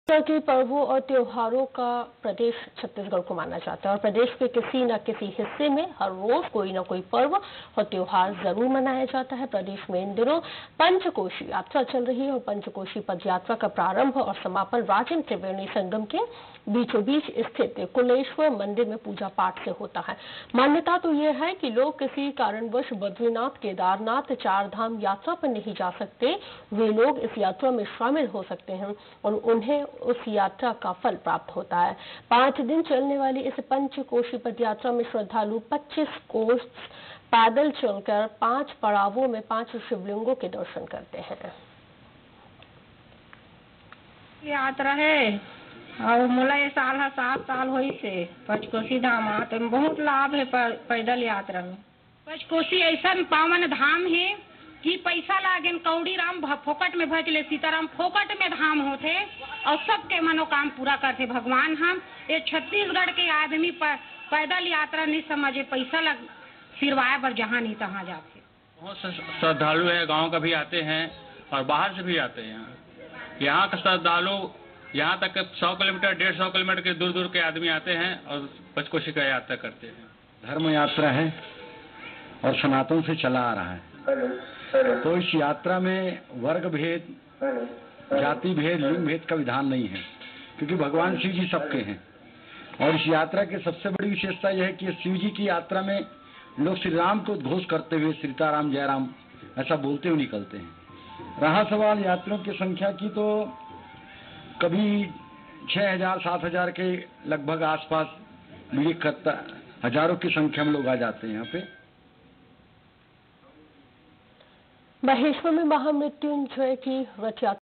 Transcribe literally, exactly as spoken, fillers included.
के पर्वों और त्योहारों का प्रदेश छत्तीसगढ़ को माना जाता है और प्रदेश के किसी न किसी हिस्से में हर रोज कोई न कोई पर्व और त्योहार जरूर मनाया जाता है। प्रदेश में इन दिनों पंचकोशी यात्रा चल रही है और पंचकोशी पद यात्रा का प्रारंभ और समापन राजेंद्र त्रिवेणी संगम के बीचों बीच स्थित कुलेश्वर मंदिर में पूजा पाठ से होता है। मान्यता तो यह है कि लोग किसी कारणवश बद्रीनाथ, केदारनाथ, चार धाम यात्रा पर नहीं जा सकते, वे लोग इस यात्रा में शामिल हो सकते हैं और उन्हें उस यात्रा का फल प्राप्त होता है। पांच दिन चलने वाली इस पंचकोशी पद यात्रा में श्रद्धालु पच्चीस कोस पैदल चलकर पांच पड़ावों में पांच शिवलिंगों के दर्शन करते हैं। यात्रा है और मोला ये साल है सात साल हुई से पंचकोशी धाम आते में बहुत लाभ है पैदल यात्रा में। पंचकोशी ऐसा पावन धाम है कि पैसा लागे कौड़ी राम फोकट में भजले, सीताराम फोकट में धाम होते और सबके मनोकाम पूरा करते भगवान। हम ये छत्तीसगढ़ के आदमी पैदल यात्रा नहीं समझे, पैसा लग सिरवाया पर जहाँ नहीं तहाँ जाते। बहुत श्रद्धालु है, गांव का भी आते हैं और बाहर से भी आते हैं। यहाँ का श्रद्धालु यहाँ तक सौ किलोमीटर डेढ़ सौ किलोमीटर के दूर दूर के आदमी आते हैं और पंचकोशी का यात्रा करते हैं। धर्म यात्रा है और सनातन से चला आ रहा है, तो इस यात्रा में वर्ग भेद, जाति भेद, लिंग भेद का विधान नहीं है, क्योंकि भगवान शिव जी सबके हैं। और इस यात्रा की सबसे बड़ी विशेषता यह है कि शिव जी की यात्रा में लोग श्री राम को उद्घोष करते हुए सीताराम जय राम ऐसा बोलते हुए निकलते हैं। रहा सवाल यात्रियों की संख्या की, तो कभी छह हजार सात हजार के लगभग आसपास मिली करता हजारों की संख्या में लोग आ जाते हैं यहाँ पे। महेश्वर में महामृत्युंजय की रथ यात्रा